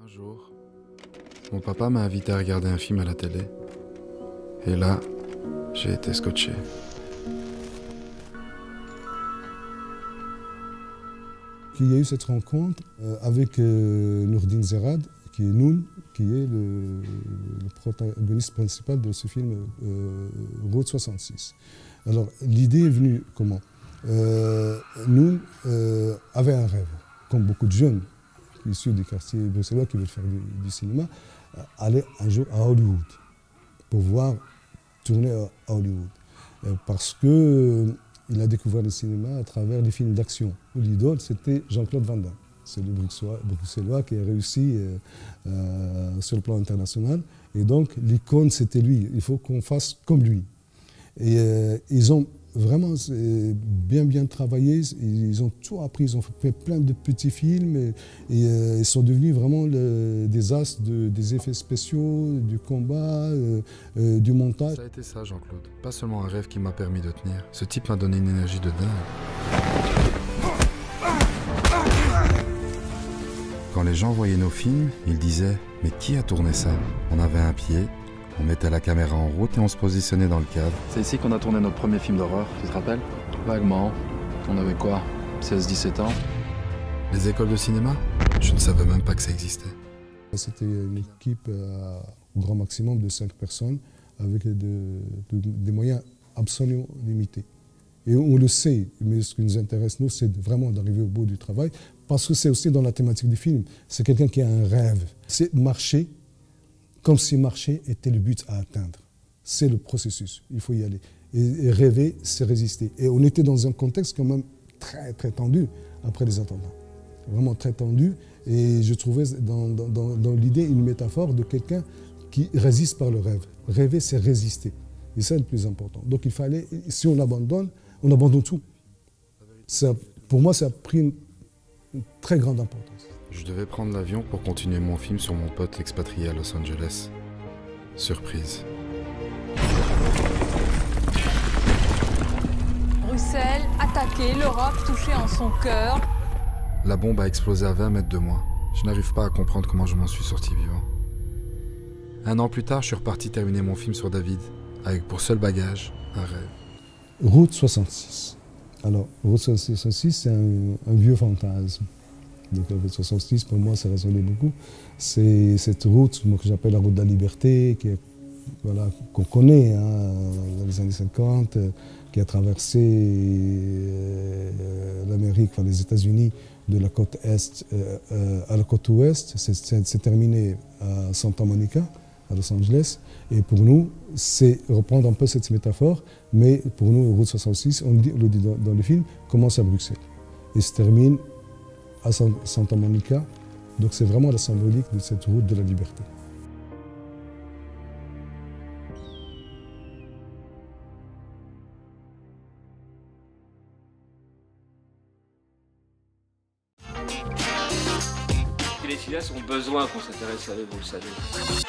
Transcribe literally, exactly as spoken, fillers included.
Un jour, mon papa m'a invité à regarder un film à la télé. Et là, j'ai été scotché. Il y a eu cette rencontre avec Nourdine Zerad, qui est Noun, qui est le, le protagoniste principal de ce film euh, Route soixante-six. Alors, l'idée est venue comment euh, Noun euh, avait un rêve, comme beaucoup de jeunes issus des quartiers bruxellois qui veulent faire du, du cinéma, euh, aller un jour à Hollywood, pour voir tourner à Hollywood. Euh, parce que euh, il a découvert le cinéma à travers les films d'action, où l'idole c'était Jean-Claude Van Damme. C'est le bruxellois, bruxellois qui a réussi euh, euh, sur le plan international. Et donc l'icône c'était lui, il faut qu'on fasse comme lui. Et euh, ils ont vraiment bien bien travaillé, ils ont tout appris, ils ont fait plein de petits films et, et euh, ils sont devenus vraiment le, des as de, des effets spéciaux, du combat, euh, euh, du montage. Ça a été ça, Jean-Claude. Pas seulement un rêve qui m'a permis de tenir. Ce type m'a donné une énergie de dingue. Quand les gens voyaient nos films, ils disaient « Mais qui a tourné ça ?» On avait un pied, on mettait la caméra en route et on se positionnait dans le cadre. C'est ici qu'on a tourné notre premier film d'horreur, tu te rappelles? Vaguement. On avait quoi? seize dix-sept ans? Les écoles de cinéma? Je ne savais même pas que ça existait. C'était une équipe euh, au grand maximum de cinq personnes avec de, de, des moyens absolument limités. Et on le sait, mais ce qui nous intéresse, nous, c'est vraiment d'arriver au bout du travail, parce que c'est aussi dans la thématique du film. C'est quelqu'un qui a un rêve. C'est marcher comme si marcher était le but à atteindre. C'est le processus, il faut y aller. Et, et rêver, c'est résister. Et on était dans un contexte quand même très, très tendu après les attentats. Vraiment très tendu. Et je trouvais dans, dans, dans l'idée une métaphore de quelqu'un qui résiste par le rêve. Rêver, c'est résister. Et c'est le plus important. Donc il fallait, si on abandonne, on abandonne tout. Ça, pour moi, ça a pris une, une très grande importance. Je devais prendre l'avion pour continuer mon film sur mon pote expatrié à Los Angeles. Surprise. Bruxelles, attaquée, l'Europe touchée en son cœur. La bombe a explosé à vingt mètres de moi. Je n'arrive pas à comprendre comment je m'en suis sorti vivant. Un an plus tard, je suis reparti terminer mon film sur David, avec pour seul bagage un rêve. Route soixante-six. Alors, Route soixante-six, c'est un, un vieux fantasme. Donc la route soixante-six, pour moi, ça résonnait beaucoup. C'est cette route que j'appelle la route de la liberté, qui est, voilà, qu'on connaît hein, dans les années cinquante, qui a traversé euh, l'Amérique, enfin les États-Unis, de la côte est euh, euh, à la côte ouest. C'est terminé à Santa Monica, à Los Angeles. Et pour nous, c'est reprendre un peu cette métaphore, mais pour nous, route soixante-six, on le dit, on le dit dans, dans le film, commence à Bruxelles et se termine à Santa Monica. Donc c'est vraiment la symbolique de cette route de la liberté. Les cinéastes ont besoin qu'on s'intéresse à eux, vous le savez.